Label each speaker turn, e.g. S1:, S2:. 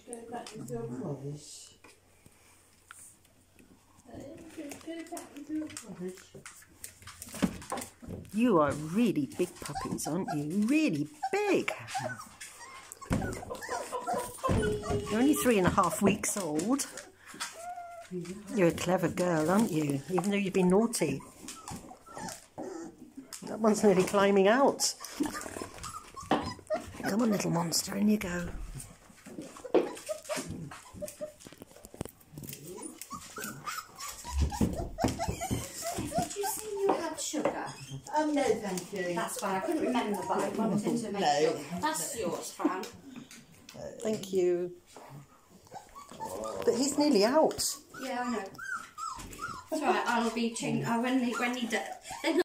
S1: Go back with your polish. Go back with your polish.
S2: You are really big puppies, aren't you? Really big. You're only 3.5 weeks old. You're a clever girl, aren't you? Even though you've been naughty. That one's nearly climbing out. Come on, little monster, in you go.
S3: Did you say you had sugar?
S1: No, thank you.
S3: That's fine. I couldn't remember, but I wanted to make sure. That's yours, Fran.
S2: Thank you. But he's nearly out.
S3: Yeah, I know. It's alright. I'll be changing. When he does.